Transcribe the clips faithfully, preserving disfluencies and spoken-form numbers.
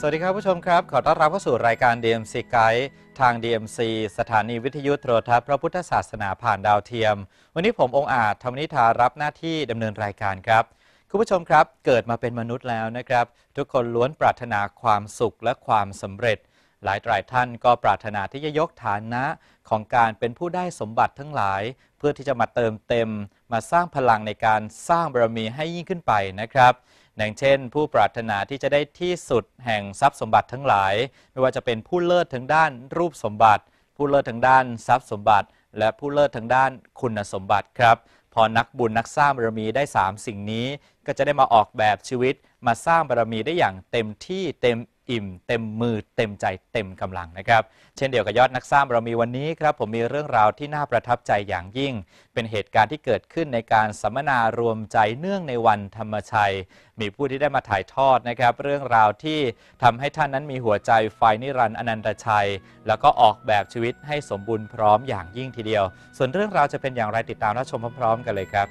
สวัสดีครับผู้ชมครับขอต้อนรับเข้าสู่รายการ ดี เอ็ม ซี Guide ทาง ดี เอ็ม ซี สถานีวิทยุโทรทัศน์พระพุทธศาสนาผ่านดาวเทียมวันนี้ผมองค์อาจธรรมนิธารับหน้าที่ดำเนินรายการครับคุณผู้ชมครับเกิดมาเป็นมนุษย์แล้วนะครับทุกคนล้วนปรารถนาความสุขและความสำเร็จหลายหลายท่านก็ปรารถนาที่จะยกฐานะของการเป็นผู้ได้สมบัติทั้งหลายเพื่อที่จะมาเติมเต็มมาสร้างพลังในการสร้างบารมีให้ยิ่งขึ้นไปนะครับอย่างเช่นผู้ปรารถนาที่จะได้ที่สุดแห่งทรัพย์สมบัติทั้งหลายไม่ว่าจะเป็นผู้เลิศทางด้านรูปสมบัติผู้เลิศทางด้านทรัพย์สมบัติและผู้เลิศทางด้านคุณสมบัติครับพอนักบุญนักสร้างบารมีได้สามสิ่งนี้ก็จะได้มาออกแบบชีวิตมาสร้างบารมีได้อย่างเต็มที่เต็มอิ่มเต็มมือเต็มใจเต็มกำลังนะครับเช่นเดียวกับยอดนักสร้างบารมีวันนี้ครับผมมีเรื่องราวที่น่าประทับใจอย่างยิ่งเป็นเหตุการณ์ที่เกิดขึ้นในการสัมมนารวมใจเนื่องในวันธรรมชัยมีผู้ที่ได้มาถ่ายทอดนะครับเรื่องราวที่ทำให้ท่านนั้นมีหัวใจไฟนิรันดร์อนันตชัยแล้วก็ออกแบบชีวิตให้สมบูรณ์พร้อมอย่างยิ่งทีเดียวส่วนเรื่องราวจะเป็นอย่างไรติดตามรับชมพร้อมๆกันเลยครับ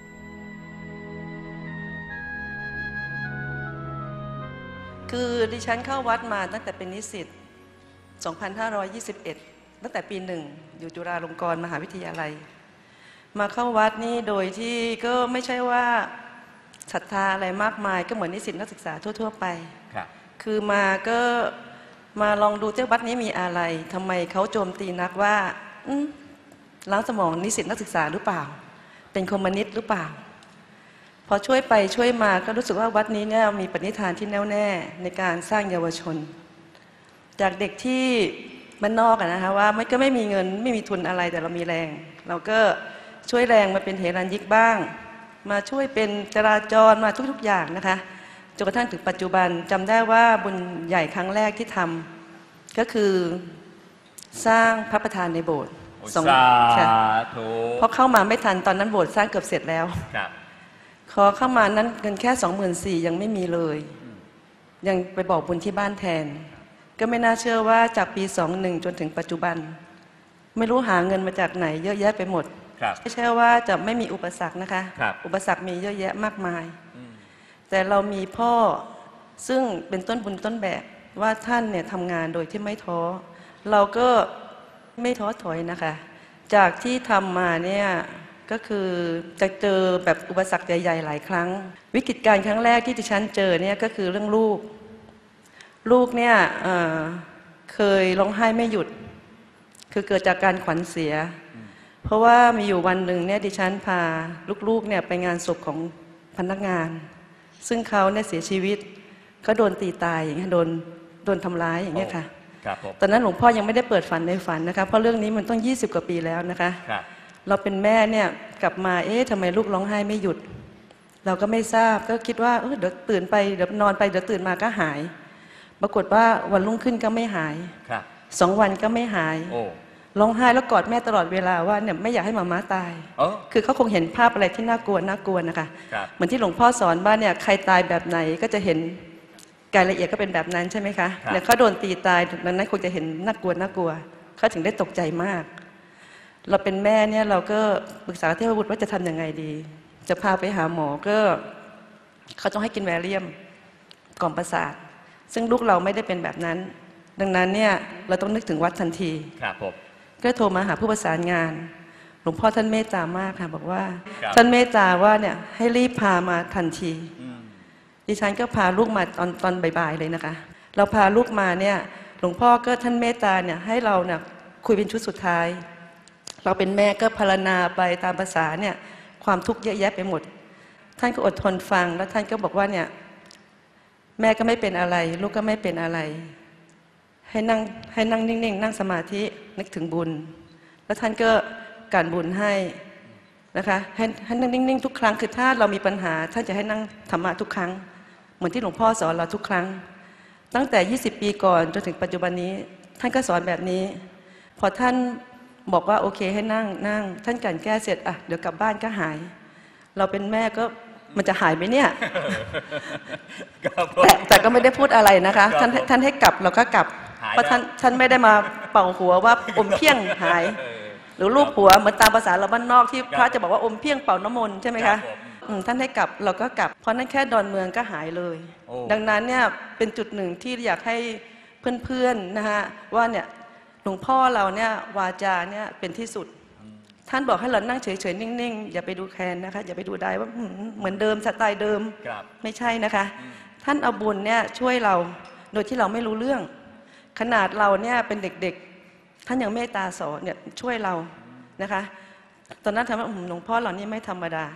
คือดิฉันเข้าวัดมาตั้งแต่เป็นนิสิตสองพันห้าร้อยยี่สิบเอ็ด ตั้งแต่ปีหนึ่งอยู่จุฬาลงกรณ์มหาวิทยาลัยมาเข้าวัดนี่โดยที่ก็ไม่ใช่ว่าศรัทธาอะไรมากมายก็เหมือนนิสิตนักศึกษาทั่วๆไปครับคือมาก็มาลองดูเจ้าวัดนี้มีอะไรทำไมเขาโจมตีนักว่าล้างสมองนิสิตนักศึกษาหรือเปล่าเป็นคอมมิวนิสต์หรือเปล่าพอช่วยไปช่วยมาก็รู้สึกว่าวัดนี้เนี่ยมีปณิธานที่แน่วแน่ในการสร้างเยาวชนจากเด็กที่บ้านนอกนะคะว่าไม่ก็ไม่มีเงินไม่มีทุนอะไรแต่เรามีแรงเราก็ช่วยแรงมาเป็นเฮรัญยิกบ้างมาช่วยเป็นจราจรมาทุกๆอย่างนะคะจนกระทั่งถึงปัจจุบันจำได้ว่าบุญใหญ่ครั้งแรกที่ทำก็คือสร้างพระประธานในโบสถ์สาธุเพราะเข้ามาไม่ทันตอนนั้นโบสถ์สร้างเกือบเสร็จแล้วขอเข้ามานั้นเงินแค่สองหมื่นสี่ยังไม่มีเลยยังไปบอกบุญที่บ้านแทนก็ไม่น่าเชื่อว่าจากปีสองหนึ่งจนถึงปัจจุบันไม่รู้หาเงินมาจากไหนเยอะแยะไปหมดไม่ใช่ว่าจะไม่มีอุปสรรคนะคะอุปสรรคมีเยอะแยะมากมายแต่เรามีพ่อซึ่งเป็นต้นบุญต้นแบบว่าท่านเนี่ยทำงานโดยที่ไม่ท้อเราก็ไม่ท้อถอยนะคะจากที่ทำมาเนี่ยก็คือจะเจอแบบอุปสรรคใหญ่ๆหลายครั้งวิกฤตการณ์ครั้งแรกที่ดิฉันเจอเนี่ยก็คือเรื่องลูกลูกเนี่ย เ, เคยร้องไห้ไม่หยุดคือเกิดจากการขวัญเสียเพราะว่ามีอยู่วันหนึ่งเนี่ยดิฉันพาลูกๆเนี่ยไปงานศพของพนักงานซึ่งเขาเนี่ยเสียชีวิตเขาโดนตีตายอย่างเงี้ยโดนโดนทำร้ายอย่างเงี้ยค่ะตอนนั้นหลวงพ่อยังไม่ได้เปิดฝันในฝันนะคะเพราะเรื่องนี้มันต้องยี่สิบกว่าปีแล้วนะคะเราเป็นแม่เนี่ยกลับมาเอ๊ะทำไมลูกร้องไห้ไม่หยุดเราก็ไม่ทราบก็คิดว่าเออเดี๋ยวตื่นไปเดี๋ยวนอนไปเดี๋ยวตื่นมาก็หายปรากฏว่าวันรุ่งขึ้นก็ไม่หายสองวันก็ไม่หายร้องไห้แล้วกอดแม่ตลอดเวลาว่าเนี่ยไม่อยากให้หมาม้าตายคือเขาคงเห็นภาพอะไรที่น่ากลัวน่ากลัวนะคะเหมือนที่หลวงพ่อสอนว่าเนี่ยใครตายแบบไหนก็จะเห็นรายละเอียดก็เป็นแบบนั้นใช่ไหมคะเนี่ยเขาโดนตีตายดังนั้นคงจะเห็นน่ากลัวน่ากลัวเขาถึงได้ตกใจมากเราเป็นแม่เนี่ยเราก็ปรึกษาเทพบุตรว่าจะทำยังไงดีจะพาไปหาหมอก็เขาต้องให้กินแวเลียมกล่อมประสาทซึ่งลูกเราไม่ได้เป็นแบบนั้นดังนั้นเนี่ยเราต้องนึกถึงวัดทันทีครับผมก็โทรมาหาผู้ประสานงานหลวงพ่อท่านเมตตามากค่ะบอกว่าท่านเมตตาว่าเนี่ยให้รีบพามาทันทีดิฉันก็พาลูกมาตอนตอนบ่ายๆเลยนะคะเราพาลูกมาเนี่ยหลวงพ่อก็ท่านเมตตาเนี่ยให้เราเนี่ยคุยเป็นชุดสุดท้ายเราเป็นแม่ก็ภาวนาไปตามภาษาเนี่ยความทุกข์เยอะแยะไปหมดท่านก็อดทนฟังแล้วท่านก็บอกว่าเนี่ยแม่ก็ไม่เป็นอะไรลูกก็ไม่เป็นอะไรให้นั่งให้นั่งนิ่งๆนั่งสมาธินึกถึงบุญแล้วท่านก็การบุญให้นะคะให้ให้นั่งนิ่งๆทุกครั้งคือถ้าเรามีปัญหาท่านจะให้นั่งธรรมะทุกครั้งเหมือนที่หลวงพ่อสอนเราทุกครั้งตั้งแต่ยี่สิบปีก่อนจนถึงปัจจุบันนี้ท่านก็สอนแบบนี้พอท่านบอกว่าโอเคให้นั่งนั่งท่านกันแก้เสร็จอ่ะเดี๋ยวกลับบ้านก็หายเราเป็นแม่ก็มันจะหายไหมเนี่ยแต่แต่ก็ไม่ได้พูดอะไรนะคะท่านท่านให้กลับเราก็กลับเพราะท่านท่านไม่ได้มาเป่าหัวว่าอมเพี้ยงหายหรือลูบหัวเหมือนตามภาษาเราบ้านนอกที่พระจะบอกว่าอมเพี้ยงเป่าน้ำมนต์ใช่ไหมคะอืมท่านให้กลับเราก็กลับเพราะนั่นแค่ดอนเมืองก็หายเลย ดังนั้นเนี่ยเป็นจุดหนึ่งที่อยากให้เพื่อนๆนะฮะว่าเนี่ยหลวงพ่อเราเนี่ยวาจาเนี่ยเป็นที่สุดท่านบอกให้เรานั่งเฉยๆนิ่งๆอย่าไปดูแคนนะคะอย่าไปดูได้ว่าเหมือนเดิมสไตล์เดิมไม่ใช่นะคะท่านเอาบุญเนี่ยช่วยเราโดยที่เราไม่รู้เรื่องขนาดเราเนี่ยเป็นเด็กๆท่านยังเมตตาสอนเนี่ยช่วยเรานะคะตอนนั้นทำให้หลวงพ่อเรานี่ไม่ธรรมดา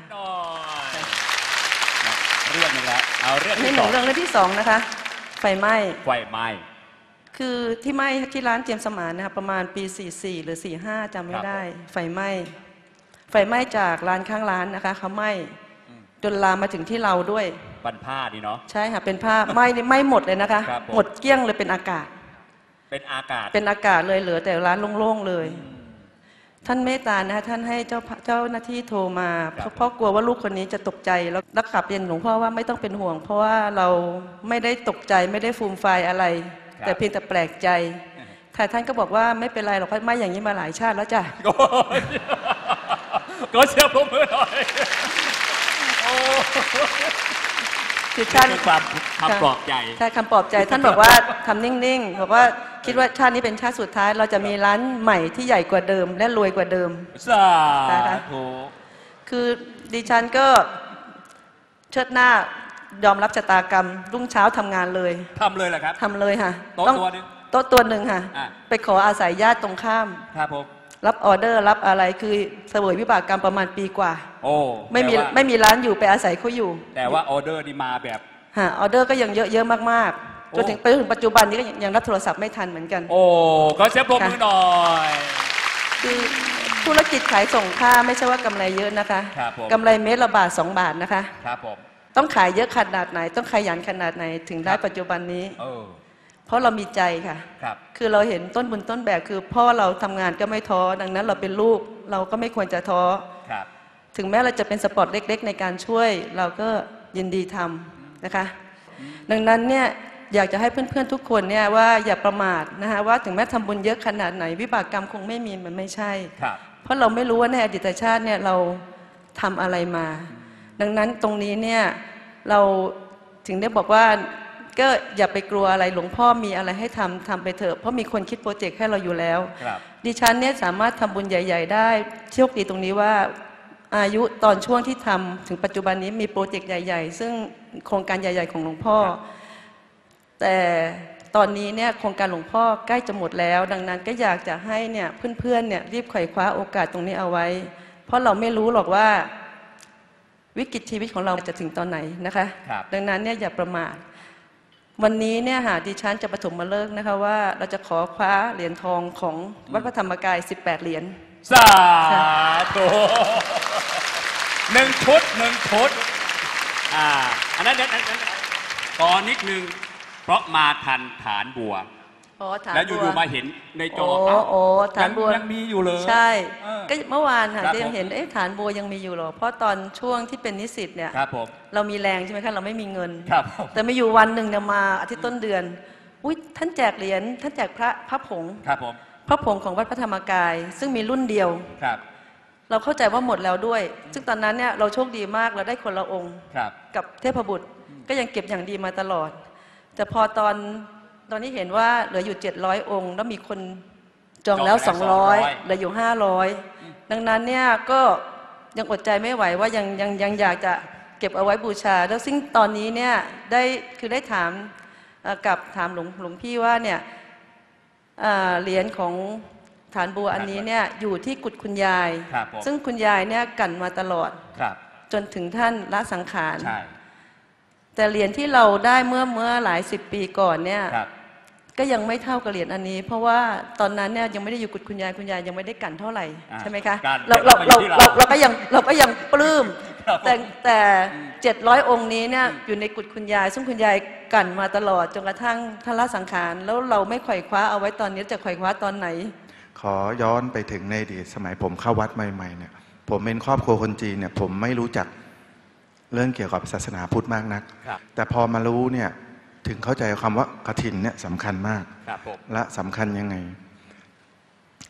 เรื่องนึงแล้วเอาเรื่องที่สองเรื่องเรื่องที่สองนะคะไฟไหม้ไฟไหม้คือที่ไหม้ที่ร้านเจียมสมานนะคะประมาณปีสี่สิบสี่หรือสี่สิบห้าจำไม่ได้ไฟไหม้ไฟไหม้จากร้านข้างร้านนะคะเขาไหม้จนลามมาถึงที่เราด้วยบันผ้าดีเนาะใช่ค่ะเป็นผ้าไหม้ไหม้หมดเลยนะคะหมดเกลี้ยงเลยเป็นอากาศเป็นอากาศเป็นอากาศเลยเหลือแต่ร้านโล่งๆเลยท่านเมตตานะคะท่านให้เจ้าเจ้าหน้าที่โทรมาเพราะกลัวว่าลูกคนนี้จะตกใจแล้วรักกลับเรียนหลวงพ่อว่าไม่ต้องเป็นห่วงเพราะว่าเราไม่ได้ตกใจไม่ได้ฟูมไฟอะไรแต่เพียงแต่แปลกใจแต่ท่านก็บอกว่าไม่เป็นไรหรอกไม่อย่างนี้มาหลายชาติแล้วจ้ะก็เชื่อผมเลยคือท่านความคำปลอบใจใช่คำปลอบใจท่านบอกว่าทำนิ่งๆบอกว่าคิดว่าชาตินี้เป็นชาติสุดท้ายเราจะมีร้านใหม่ที่ใหญ่กว่าเดิมและรวยกว่าเดิมสาธุคือดิฉันก็เชิดหน้ายอมรับชะตากรรมรุ่งเช้าทำงานเลยทำเลยเหรอครับทำเลยค่ะโต๊ะตัวนึงโต๊ะตัวหนึ่งค่ะไปขออาศัยญาติตรงข้ามครับผมรับออเดอร์รับอะไรคือเสวยวิบากกรรมประมาณปีกว่าโอ้ไม่มีไม่มีร้านอยู่ไปอาศัยเขาอยู่แต่ว่าออเดอร์นี่มาแบบฮะออเดอร์ก็ยังเยอะเยอะมากๆจนถึงไปถึงปัจจุบันนี้ก็ยังรับโทรศัพท์ไม่ทันเหมือนกันโอ้ก็เชฟปรบมือหน่อยคือธุรกิจขายส่งผ้าไม่ใช่ว่ากำไรเยอะนะคะกำไรเม็ดละบาทสองบาทนะคะครับผมต้องขายเยอะขนาดไหนต้องขยันขนาดไหนถึงได้ปัจจุบันนี้เพราะเรามีใจค่ะคือเราเห็นต้นบุญต้นแบบคือพ่อเราทำงานก็ไม่ท้อดังนั้นเราเป็นลูกเราก็ไม่ควรจะท้อถึงแม้เราจะเป็นสปอร์ตเล็กๆในการช่วยเราก็ยินดีทำนะคะดังนั้นเนี่ยอยากจะให้เพื่อนๆทุกคนเนี่ยว่าอย่าประมาทนะคะว่าถึงแม้ทำบุญเยอะขนาดไหนวิบากกรรมคงไม่มีมันไม่ใช่เพราะเราไม่รู้ว่าในอดีตชาติเนี่ยเราทำอะไรมาดังนั้นตรงนี้เนี่ยเราถึงได้บอกว่าก็อย่าไปกลัวอะไรหลวงพ่อมีอะไรให้ทำทำไปเถอะเพราะมีคนคิดโปรเจกต์ให้เราอยู่แล้วดิฉันเนี่ยสามารถทำบุญใหญ่ๆได้โชคดีตรงนี้ว่าอายุตอนช่วงที่ทำถึงปัจจุบันนี้มีโปรเจกต์ใหญ่ๆซึ่งโครงการใหญ่ๆของหลวงพ่อแต่ตอนนี้เนี่ยโครงการหลวงพ่อใกล้จะหมดแล้วดังนั้นก็อยากจะให้เนี่ยเพื่อนๆเนี่ยรีบไขว่คว้าโอกาสตรงนี้เอาไว้เพราะเราไม่รู้หรอกว่าวิกฤตชีวิตของเราจะถึงตอนไหนนะคะดังนั้นเนี่ยอย่าประมาทวันนี้เนี่ยหาดิฉันจะปฐมฤกษ์นะคะว่าเราจะขอคว้าเหรียญทองของวัดพระธรรมกายสิบแปดเหรียญสาธุหนึ่งชุดหนึ่งชุดอ่าอันนั้นนั้นก่อนนิดนึงเพราะมาทันฐานบัวแล้วอยู่ๆมาเห็นในจอโอ้โอ้ฐานบัวยังมีอยู่เลยใช่ก็เมื่อวานค่ะยังเห็นเอ๊ะฐานบัวยังมีอยู่หรอเพราะตอนช่วงที่เป็นนิสิตเนี่ยเรามีแรงใช่ไหมคะเราไม่มีเงินแต่ไม่อยู่วันหนึ่งเนี่ยมาอาทิตย์ต้นเดือนอุ้ยท่านแจกเหรียญท่านแจกพระพระผงพระผงของวัดพระธรรมกายซึ่งมีรุ่นเดียวเราเข้าใจว่าหมดแล้วด้วยซึ่งตอนนั้นเนี่ยเราโชคดีมากเราได้คนละองค์กับเทพบุตรก็ยังเก็บอย่างดีมาตลอดแต่พอตอนตอนนี้เห็นว่าเหลืออยู่เจ็ดร้อยองค์แล้วมีคนจองแล้วสองร้อยเหลืออยู่ห้าร้อยดังนั้นเนี่ยก็ยังอดใจไม่ไหวว่ายังยังยังอยากจะเก็บเอาไว้บูชาแล้วซึ่งตอนนี้เนี่ยได้คือได้ถามกับถามหลวงหลวงพี่ว่าเนี่ยเหรียญของฐานบัวอันนี้เนี่ยอยู่ที่กุฏคุณยายซึ่งคุณยายเนี่ยกันมาตลอดจนถึงท่านละสังขารแต่เหรียญที่เราได้เมื่อเมื่อหลายสิบปีก่อนเนี่ยก็ยังไม่เท่ากับเหรียญอันนี้เพราะว่าตอนนั้นเนี่ยยังไม่ได้อยู่กุฏคุณยายคุณยายยังไม่ได้กันเท่าไหร่ใช่ไหมคะเราเราเราเราเราก็ยังเราก็ยังปลื้มแต่แต่เจ็ดร้อยองค์นี้เนี่ยอยู่ในกุฏคุณยายซึ่งคุณยายกันมาตลอดจนกระทั่งท่านละสังขารแล้วเราไม่ไขว่คว้าเอาไว้ตอนนี้จะไขว่คว้าตอนไหนขอย้อนไปถึงในอดีตสมัยผมเข้าวัดใหม่ๆเนี่ยผมเป็นครอบครัวคนจีนเนี่ยผมไม่รู้จักเรื่องเกี่ยวกับศาสนาพุทธมากนักแต่พอมารู้เนี่ยถึงเข้าใจคำว่ากฐินเนี่ยสำคัญมากและสำคัญยังไง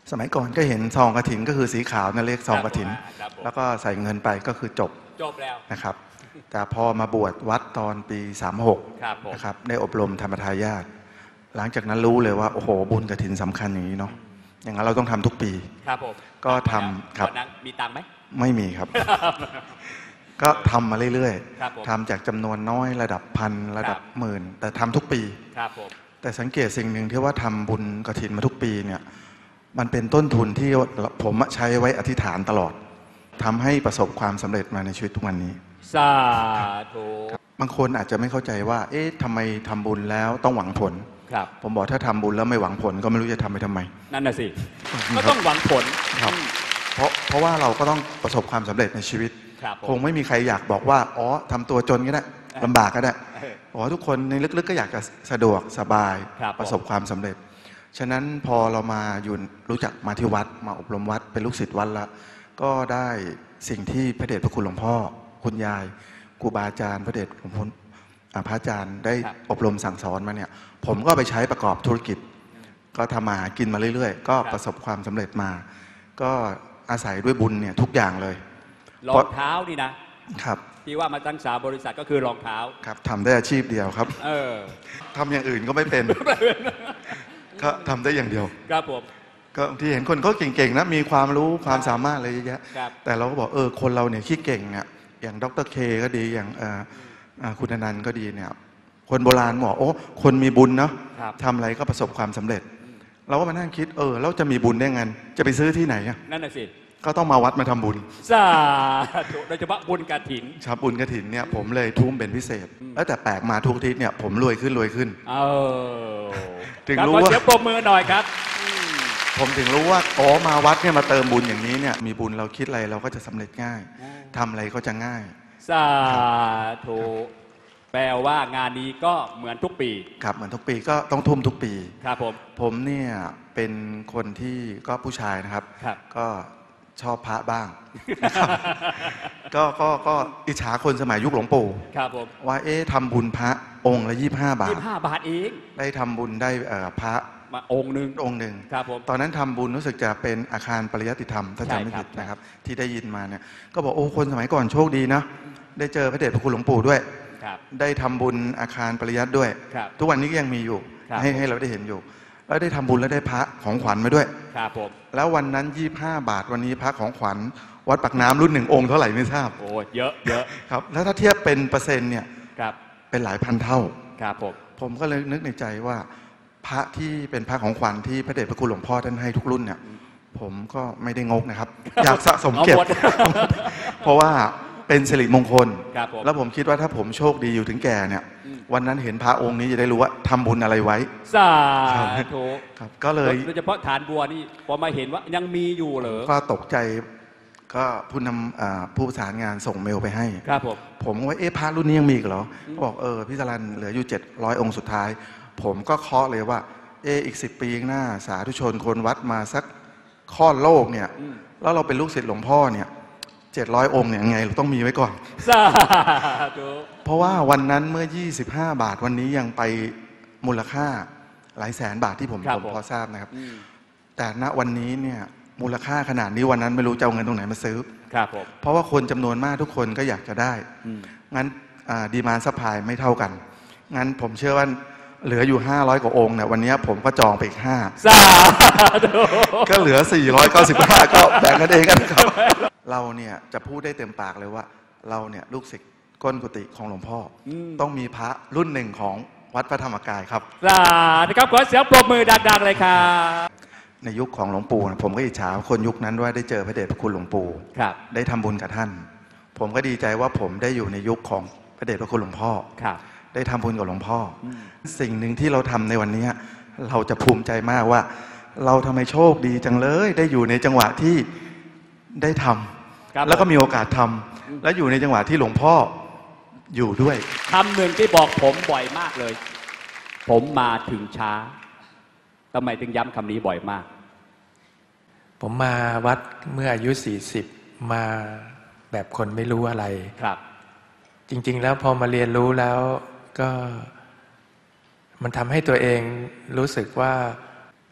สมัยก่อนก็เห็นซองกฐินก็คือสีขาวนั่นเรียกซองกฐินครับผมแล้วก็ใส่เงินไปก็คือจบจบแล้วนะครับ แต่พอมาบวชวัดตอนปีสามหกครับผมนะครับได้อบรมธรรมทายาทหลังจากนั้นรู้เลยว่าโอ้โหบุญกฐินสำคัญอย่างนี้เนาะอย่างนั้นเราต้องทำทุกปีครับผมก็ทำครับตอนนั้นมีตังค์ไหมไม่มีครับ ก็ทำมาเรื่อยครับผมๆทำจากจำนวนน้อยระดับพันระดับครับหมื่น แต่ทำทุกปีครับผมแต่สังเกตสิ่งหนึ่งที่ว่าทำบุญกฐินมาทุกปีเนี่ยมันเป็นต้นทุนที่ผมใช้ไว้อธิษฐานตลอดทำให้ประสบความสำเร็จมาในชีวิตทุกวันนี้สาธุบางคนอาจจะไม่เข้าใจว่า เอ๊ะทำไมทำบุญแล้วต้องหวังผลครับผมบอกถ้าทำบุญแล้วไม่หวังผลก็ไม่รู้จะทำไปทำไมนั่นน่ะสิ ก็ต้องหวังผลครับอืมเพราะเพราะว่าเราก็ต้องประสบความสำเร็จในชีวิตครับผมคงไม่มีใครอยากบอกว่าอ๋อทำตัวจนก็ได้ลำบากก็ได้เอออ๋อทุกคนในลึกๆก็อยากจะสะดวกสบายครับผมประสบความสำเร็จ ฉะนั้นพอเรามาอยู่รู้จักมาที่วัดมาอบรมวัดเป็นลูกศิษย์วัดละก็ได้สิ่งที่พระเดชพระคุณหลวงพ่อ คุณยายครูบาอาจารย์พระเดชหลวงพ่ออ่าพระอาจารย์ได้ครับอบรมสั่งสอนมาเนี่ยผมก็ไปใช้ประกอบธุรกิจ ก็ทำมาหากินมาเรื่อยๆ ก็ประสบความสำเร็จมา ก็อาศัยด้วยบุญเนี่ยทุกอย่างเลยรองเท้านี่นะครับ ที่ว่ามาตั้งสามบริษัทก็คือรองเท้าครับทำได้อาชีพเดียวครับเออทำอย่างอื่นก็ไม่เป็น ก็ทำได้อย่างเดียวครับผมก็ที่เห็นคนเขาเก่งๆนะมีความรู้ความสามารถอะไรเยอะแยะครับแต่เราก็บอกเออคนเราเนี่ยขี้เก่งเนี่ยอย่างดรเคก็ดีอย่างเอ่ออ่าคุณอนันต์ก็ดีเนี่ยคนโบราณบอกโอ้คนมีบุญเนาะครับทำอะไรก็ประสบความสำเร็จ เราก็มานั่งคิดเออแล้วจะมีบุญได้ไงจะไปซื้อที่ไหนอะนั่นน่ะสิก็ต้องมาวัดมาทำบุญสาธุโดยเฉพาะบุญกฐินชาบุญกฐินเนี่ยผมเลยทุ่มเป็นพิเศษ แล้วแต่แปลกมาทุกอาทิตย์เนี่ยผมรวยขึ้นรวยขึ้นเออถึงครับรู้ขอว่าเสียงปรบมือหน่อยครับอืมผมถึงรู้ว่าอ๋อมาวัดเนี่ยมาเติมบุญอย่างนี้เนี่ยมีบุญเราคิดอะไรเราก็จะสำเร็จง่ายทำอะไรก็จะง่ายสาธุแปลว่างานนี้ก็เหมือนทุกปีครับเหมือนทุกปีก็ต้องทุ่มทุกปีครับผมผมเนี่ยเป็นคนที่ก็ผู้ชายนะครับครับก็ชอบพระบ้าง นะครับก็ก็ก็อิจฉาคนสมัยยุคหลวงปู่ครับผมว่าเอ๊ะทำบุญพระองค์ละยี่ห้าบาทยี่สิบห้าบาทเองได้ทำบุญได้เอ่อพระมาองค์หนึ่งองค์หนึ่งครับผมตอนนั้นทำบุญรู้สึกจะเป็นอาคารปริยัติธรรมถ้าจำไม่ใช่ครับผิดนะครับ ที่ได้ยินมาเนี่ยก็บอกโอ้คนสมัยก่อนโชคดีนะได้เจอพระเดชพระคุณหลวงปู่ด้วยครับได้ทำบุญอาคารปริยัติด้วยครับทุกวันนี้ก็ยังมีอยู่ครับให้ให้เราได้เห็นอยู่ แล้วได้ทำบุญแล้วได้พระของขวัญมาด้วยครับผมแล้ววันนั้นยี่ห้าบาทวันนี้พระของขวัญวัดปากน้ำรุ่นหนึ่งองค์เท่าไหร่ไม่ทราบโอ้เยอะเยอะครับแล้วถ้าเทียบเป็นเปอร์เซ็นต์เนี่ยครับเป็นหลายพันเท่าครับผมผมก็เลยนึกในใจว่าพระที่เป็นพระของขวัญที่พระเดชพระคุณหลวงพ่อท่านให้ทุกรุ่นเนี่ยผมก็ไม่ได้งกนะครับ อยากสะสมเก็บเอาหมดเพราะว่าเป็นสิริมงคลครับผมแล้วผมคิดว่าถ้าผมโชคดีอยู่ถึงแก่เนี่ยอืมวันนั้นเห็นพระองค์นี้จะได้รู้ว่าทำบุญอะไรไว้สาธุครับก็เลยโดยเฉพาะฐานบัวนี่พอมาเห็นว่ายังมีอยู่เหรอก็ตกใจก็ผู้นำอ่าผู้ประสานงานส่งเมลไปให้ครับผมผมก็ว่าเอ๊ะพระรุ่นนี้ยังมีอีกเหรอเขาบอกเออพี่สรันเหลืออยู่เจ็ดร้อยองค์สุดท้าย ผมก็เคาะเลยว่าเอออีกสิบปีข้างหน้าสาธุชนคนวัดมาสักข้อนโลกเนี่ยอืมแล้วเราเป็นลูกศิษย์หลวงพ่อเนี่ยเจ็ดร้อยองค์เนี่ยยังไงเราต้องมีไว้ก่อนสาธุเพราะว่าวันนั้นเมื่อยี่สิบห้าบาทวันนี้ยังไปมูลค่าหลายแสนบาทที่ผมผมพอทราบนะครับอืมแต่ณวันนี้เนี่ยมูลค่าขนาดนี้วันนั้นไม่รู้จะเอาเงินตรงไหนมาซื้อครับผมเพราะว่าคนจำนวนมากทุกคนก็อยากจะได้อืมงั้นดีมานซัพพลายไม่เท่ากัน งั้นผมเชื่อว่าเหลืออยู่ ห้าร้อย กว่าองค์เนี่ยวันนี้ผมก็จองไปอีกห้าสาธุก็เหลือ สี่ร้อยเก้าสิบห้า ก็แบ่งกันเองกันครับ เราเนี่ยจะพูดได้เต็มปากเลยว่า เราเนี่ยลูกศิษย์ก้นกุฏิของหลวงพ่ออมต้องมีพระรุ่นหนึ่งของวัดพระธรรมกายครับสาธุครับขอเสียงปรบมือดังๆเลยครับในยุคของหลวงปู่นะผมก็อิจฉาคนยุคนั้นว่าได้เจอพระเดชพระคุณหลวงปู่ครับได้ทำบุญกับท่าน ผมก็ดีใจว่าผมได้อยู่ในยุคของพระเดชพระคุณหลวงพ่อครับได้ทำบุญกับหลวงพ่ออมสิ่งหนึ่งที่เราทำในวันนี้ เราจะภูมิใจมากว่า เราทำไมโชคดีจังเลย ได้อยู่ในจังหวะที่ได้ทำครับแล้วก็มีโอกาสทำและอยู่ในจังหวะที่หลวงพ่ออยู่ด้วยคำหนึ่งที่บอกผมบ่อยมากเลย ผมมาถึงช้าทำไมถึงย้ำคำนี้บ่อยมากผมมาวัดเมื่ออายุสี่สิบมาแบบคนไม่รู้อะไรครับจริง ๆ แล้วพอมาเรียนรู้แล้วก็มันทำให้ตัวเองรู้สึกว่า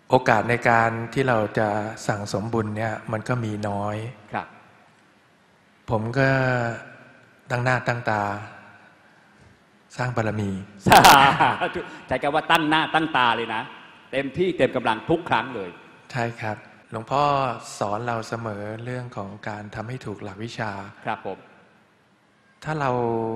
โอกาสในการที่เราจะสั่งสมบุญเนี่ยมันก็มีน้อยครับผมก็ตั้งหน้าตั้งตาสร้างบารมีสาธุใช้คำว่าตั้งหน้าตั้งตาเลยนะ เต็มที่เต็มกำลังทุกครั้งเลยใช่ครับหลวงพ่อสอนเราเสมอเรื่องของการทำให้ถูกหลักวิชาครับผมถ้าเรา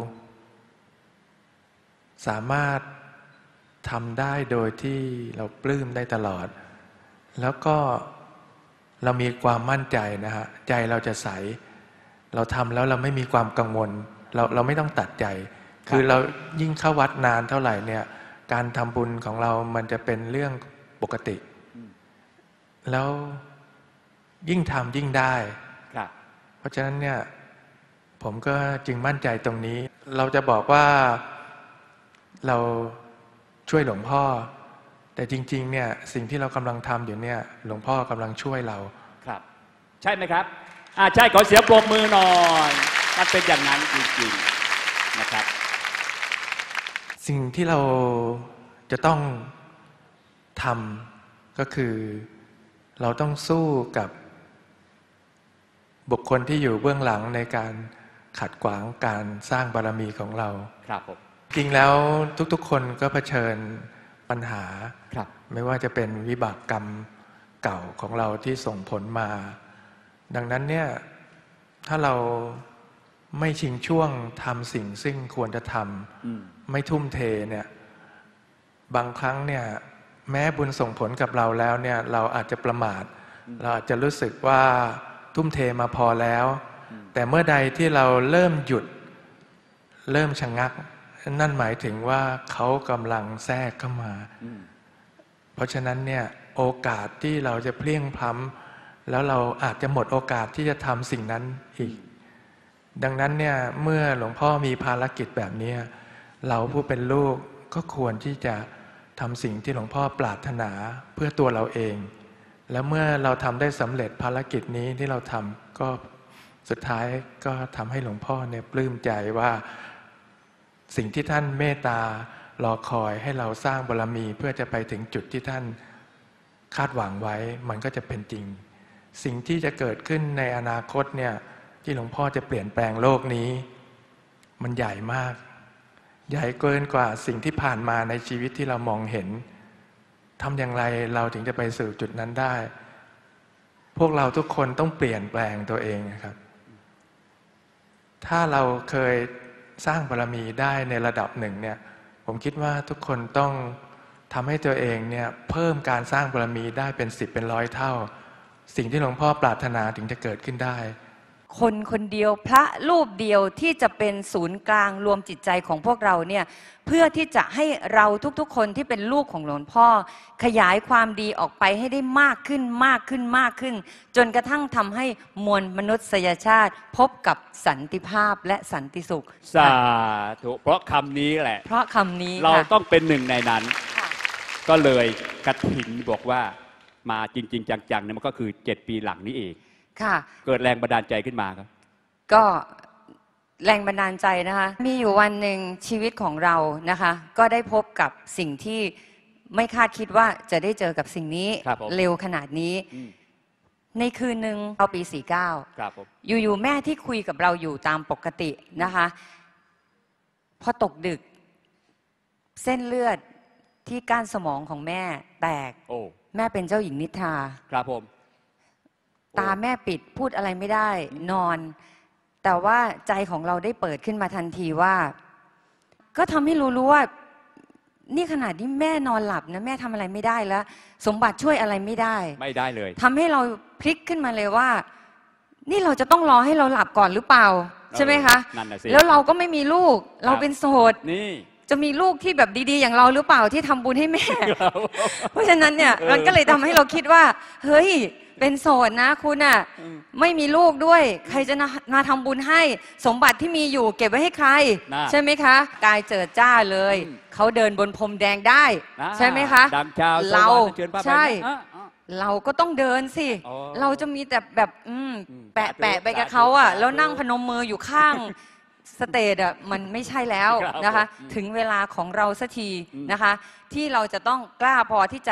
สามารถทำได้โดยที่เราปลื้มได้ตลอด แล้วก็เรามีความมั่นใจนะฮะใจเราจะใสเราทำแล้วเราไม่มีความกังวลเราเราไม่ต้องตัดใจ คือเรายิ่งเข้าวัดนานเท่าไหร่เนี่ยการทำบุญของเรามันจะเป็นเรื่องปกติ แล้วยิ่งทำยิ่งได้ครับเพราะฉะนั้นเนี่ยผมก็จึงมั่นใจตรงนี้ เราจะบอกว่าเราช่วยหลวงพ่อ แต่จริงๆเนี่ยสิ่งที่เรากำลังทำอยู่เนี่ยหลวงพ่อกำลังช่วยเราครับ ใช่ไหมครับอ่าใช่ขอเสียงปรบมือหน่อยมันเป็นอย่างนั้นจริงๆนะครับสิ่งที่เราจะต้องทำก็คือเราต้องสู้กับบุคคลที่อยู่เบื้องหลังในการขัดขวางการสร้างบารมีของเราครับผมจริงแล้วทุกๆคนก็เผชิญปัญหาครับไม่ว่าจะเป็นวิบากกรรมเก่าของเราที่ส่งผลมา ดังนั้นเนี่ยถ้าเราไม่ชิงช่วงทำสิ่งซึ่งควรจะทำไม่ทุ่มเทเนี่ยบางครั้งเนี่ยแม้บุญส่งผลกับเราแล้วเนี่ยเราอาจจะประมาท เราอาจจะรู้สึกว่าทุ่มเทมาพอแล้ว แต่เมื่อใดที่เราเริ่มหยุดเริ่มชะงักนั่นหมายถึงว่าเขากำลังแทรกเข้ามา เพราะฉะนั้นเนี่ยโอกาสที่เราจะเพลี่ยงพล้ำแล้วเราอาจจะหมดโอกาสที่จะทำสิ่งนั้นอีก ดังนั้นเนี่ยเมื่อหลวงพ่อมีภารกิจแบบนี้เราผู้เป็นลูกก็ควรที่จะทำสิ่งที่หลวงพ่อปรารถนาเพื่อตัวเราเอง แล้วเมื่อเราทำได้สำเร็จภารกิจนี้ที่เราทำก็สุดท้ายก็ทำให้หลวงพ่อเนี่ยปลื้มใจว่าสิ่งที่ท่านเมตตารอคอยให้เราสร้างบารมีเพื่อจะไปถึงจุดที่ท่านคาดหวังไว้มันก็จะเป็นจริง สิ่งที่จะเกิดขึ้นในอนาคตเนี่ยที่หลวงพ่อจะเปลี่ยนแปลงโลกนี้มันใหญ่มากใหญ่เกินกว่าสิ่งที่ผ่านมาในชีวิตที่เรามองเห็นทำอย่างไรเราถึงจะไปสู่จุดนั้นได้พวกเราทุกคนต้องเปลี่ยนแปลงตัวเองนะครับถ้าเราเคยสร้างบารมีได้ในระดับหนึ่งเนี่ยผมคิดว่าทุกคนต้องทำให้ตัวเองเนี่ยเพิ่มการสร้างบารมีได้เป็นสิบเป็นร้อยเท่าสิ่งที่หลวงพ่อปรารถนาถึงจะเกิดขึ้นได้คนคนเดียวพระรูปเดียวที่จะเป็นศูนย์กลางรวมจิตใจของพวกเราเนี่ยเพื่อที่จะให้เราทุกๆคนที่เป็นลูกของหลวงพ่อขยายความดีออกไปให้ได้มากขึ้นมากขึ้นมากขึ้นจนกระทั่งทำให้มวลมนุษยชาติพบกับสันติภาพและสันติสุขสาธุเพราะคำนี้แหละเพราะคำนี้เราต้องเป็นหนึ่งในนั้นก็เลยกฐินบอกว่ามาจริงๆจังๆเนี่ยมันก็คือเจ็ดปีหลังนี้เองเกิดแรงบันดาลใจขึ้นมาครับก็แรงบันดาลใจนะคะมีอยู่วันหนึ่งชีวิตของเรานะคะก็ได้พบกับสิ่งที่ไม่คาดคิดว่าจะได้เจอกับสิ่งนี้เร็วขนาดนี้ในคืนหนึ่งเอาปีสี่สิบเก้าอยู่ๆแม่ที่คุยกับเราอยู่ตามปกตินะคะพอตกดึกเส้นเลือดที่ก้านสมองของแม่แตกแม่เป็นเจ้าหญิงนิทราครับผมตาแม่ปิดพูดอะไรไม่ได้นอนแต่ว่าใจของเราได้เปิดขึ้นมาทันทีว่าก็ทำให้รู้รู้ว่านี่ขนาดที่แม่นอนหลับนะแม่ทำอะไรไม่ได้แล้วสมบัติช่วยอะไรไม่ได้ไม่ได้เลยทำให้เราพลิกขึ้นมาเลยว่านี่เราจะต้องรอให้เราหลับก่อนหรือเปล่าใช่ไหมคะแล้วเราก็ไม่มีลูกเราเป็นโสดนี่จะมีลูกที่แบบดีๆอย่างเราหรือเปล่าที่ทำบุญให้แม่เพราะฉะนั้นเนี่ยมันก็เลยทำให้เราคิดว่าเฮ้ยเป็นโสดนะคุณอ่ะไม่มีลูกด้วยใครจะมาทำบุญให้สมบัติที่มีอยู่เก็บไว้ให้ใครใช่ไหมคะกายเจิดจ้าเลยเขาเดินบนพรมแดงได้ใช่ไหมคะเราใช่เราก็ต้องเดินสิเราจะมีแต่แบบแปะแปะไปกับเขาอ่ะแล้วนั่งพนมมืออยู่ข้างสเตจอ่ะมันไม่ใช่แล้วนะคะถึงเวลาของเราสักทีนะคะที่เราจะต้องกล้าพอที่จะ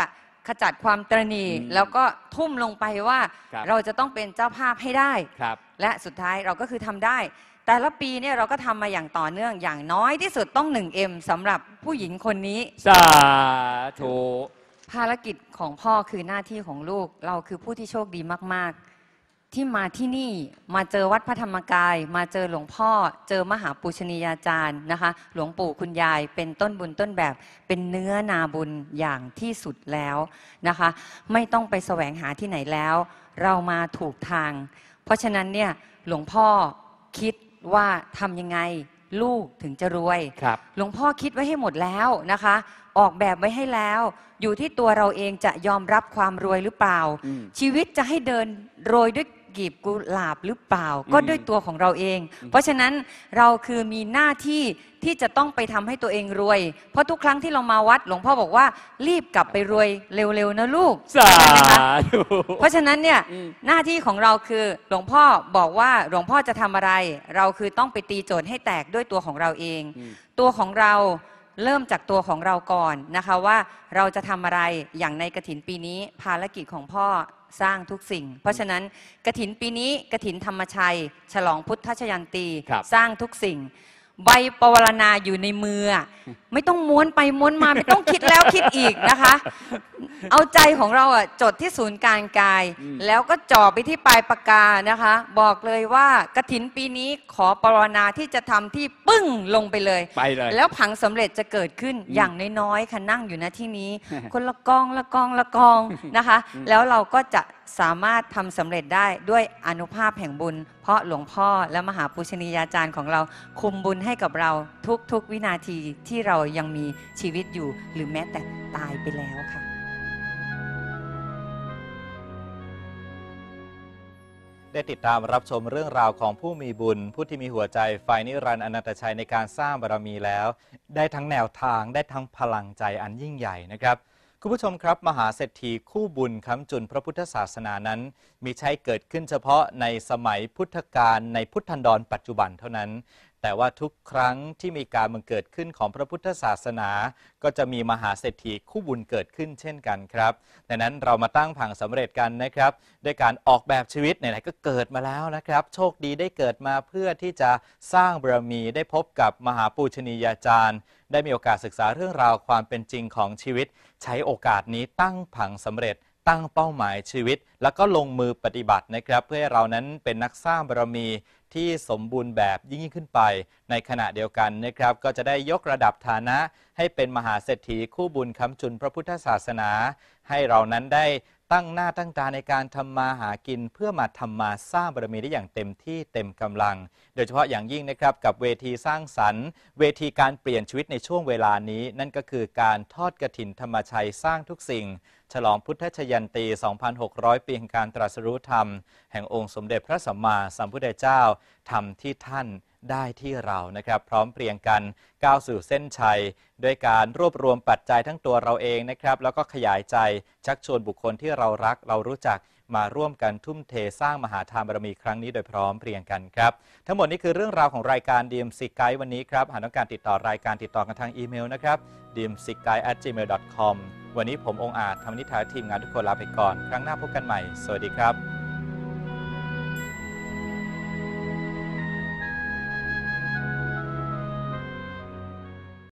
ขจัดความตระหนี่อืมแล้วก็ทุ่มลงไปว่าครับเราจะต้องเป็นเจ้าภาพให้ได้ครับและสุดท้ายเราก็คือทำได้ แต่ละปีเนี่ยเราก็ทำมาอย่างต่อเนื่องอย่างน้อยที่สุดต้อง หนึ่งเอ็ม สำหรับผู้หญิงคนนี้สาธุภารกิจของพ่อคือหน้าที่ของลูก เราคือผู้ที่โชคดีมาก ๆ ที่มาที่นี่มาเจอวัดพระธรรมกาย มาเจอหลวงพ่อ เจอมหาปูชนียาจารย์นะคะ หลวงปู่คุณยายเป็นต้นบุญต้นแบบ เป็นเนื้อนาบุญอย่างที่สุดแล้วนะคะ ไม่ต้องไปแสวงหาที่ไหนแล้ว เรามาถูกทาง เพราะฉะนั้นเนี่ยหลวงพ่อคิดว่าทำยังไงลูกถึงจะรวยครับหลวงพ่อคิดไว้ให้หมดแล้วนะคะ ออกแบบไว้ให้แล้ว อยู่ที่ตัวเราเองจะยอมรับความรวยหรือเปล่าอืมชีวิตจะให้เดินโรยด้วยกลีบกุหลาบหรือเปล่า ก็อืมด้วยตัวของเราเอง เพราะฉะนั้นเราคือมีหน้าที่ที่จะต้องไปทำให้ตัวเองรวย เพราะทุกครั้งที่เรามาวัด หลวงพ่อบอกว่ารีบกลับไปรวยเร็วๆนะลูกสาใช่ไหมคะธุเพราะฉะนั้นเนี่ยอืมหน้าที่ของเราคือหลวงพ่อบอกว่าหลวงพ่อจะทำอะไร เราคือต้องไปตีโจทย์ให้แตกด้วยตัวของเราเองอืมตัวของเราเริ่มจากตัวของเราก่อนนะคะว่าเราจะทำอะไรอย่างในกฐินปีนี้ภารกิจของพ่อสร้างทุกสิ่ง เพราะฉะนั้นกฐินปีนี้กฐินธรรมชัย ฉลองพุทธชยันตีครับสร้างทุกสิ่ง ใบปวารณาอยู่ในมืออะไม่ต้องม้วนไปม้วนมาไม่ต้องคิดแล้วคิดอีกนะคะ เอาใจของเราอ่ะจดที่ศูนย์กลางกายอืมแล้วก็จ่อไปที่ปลายปากกานะคะ บอกเลยว่ากฐินปีนี้ขอปรารถนาที่จะทำที่ปึ้งลงไปเลยไปเลยแล้วผังสำเร็จจะเกิดขึ้นอืมอย่างน้อยๆค่ะนั่งอยู่ณที่นี้ คนละกองละกองละกองนะคะอืมแล้วเราก็จะสามารถทำสำเร็จได้ด้วยอานุภาพแห่งบุญ เพราะหลวงพ่อและมหาปูชนียาจารย์ของเราคุมบุญให้กับเราทุกๆวินาทีที่เรายังมีชีวิตอยู่ หรือแม้แต่ตายไปแล้วค่ะได้ติดตามรับชมเรื่องราวของผู้มีบุญ ผู้ที่มีหัวใจไฟนิรันดร์อนันตชัยในการสร้างบารมีแล้ว ได้ทั้งแนวทางได้ทั้งพลังใจอันยิ่งใหญ่นะครับคุณผู้ชมครับมหาเศรษฐีคู่บุญค้ำจุนพระพุทธศาสนานั้นมีใช้เกิดขึ้นเฉพาะในสมัยพุทธกาลในพุทธันดรปัจจุบันเท่านั้น แต่ว่าทุกครั้งที่มีการบังเกิดขึ้นของพระพุทธศาสนา ก็จะมีมหาเศรษฐีคู่บุญเกิดขึ้นเช่นกันครับดังนั้นเรามาตั้งผังสำเร็จกันนะครับด้วยการออกแบบชีวิตไหนๆก็เกิดมาแล้วนะครับโชคดีได้เกิดมาเพื่อที่จะสร้างบารมีได้พบกับมหาปูชนียาจารย์ได้มีโอกาสศึกษาเรื่องราวความเป็นจริงของชีวิต ใช้โอกาสนี้ตั้งผังสำเร็จตั้งเป้าหมายชีวิต แล้วก็ลงมือปฏิบัตินะครับเพื่อให้เรานั้นเป็นนักสร้างบารมีที่สมบูรณ์แบบยิ่งขึ้นไปในขณะเดียวกันนะครับก็จะได้ยกระดับฐานะให้เป็นมหาเศรษฐีคู่บุญค้ำจุนพระพุทธศาสนา ให้เรานั้นได้ตั้งหน้าตั้งตาในการทำมาหากินเพื่อมาทำมาสร้างบารมีได้อย่างเต็มที่เต็มกำลัง โดยเฉพาะอย่างยิ่งนะครับกับเวทีสร้างสรรค์ เวทีการเปลี่ยนชีวิตในช่วงเวลานี้ นั่นก็คือการทอดกฐินธรรมชัยสร้างทุกสิ่ง ฉลองพุทธชยันตี สองพันหกร้อย ปีแห่งการตรัสรู้ธรรม แห่งองค์สมเด็จพระสัมมาสัมพุทธเจ้าทำที่ท่านได้ที่เรานะครับพร้อมเพรียงกันก้าวสู่เส้นชัยด้วยการรวบรวมปัจจัยทั้งตัวเราเองนะครับแล้วก็ขยายใจชักชวนบุคคลที่เรารักเรารู้จักมาร่วมกันทุ่มเทสร้างมหาทานบารมีครั้งนี้โดยพร้อมเพรียงกันครับทั้งหมดนี้คือเรื่องราวของรายการ ดี เอ็ม ซี Guide วันนี้ครับหากต้องการติดต่อรายการติดต่อกันทางอีเมลนะครับ ดี เอ็ม ซี ไกด์ แอท จี เมล ดอท คอม วันนี้ผมองค์อาจธรรมนิธาทีมงานทุกคนลาไปก่อนครั้งหน้าพบกันใหม่สวัสดีครับ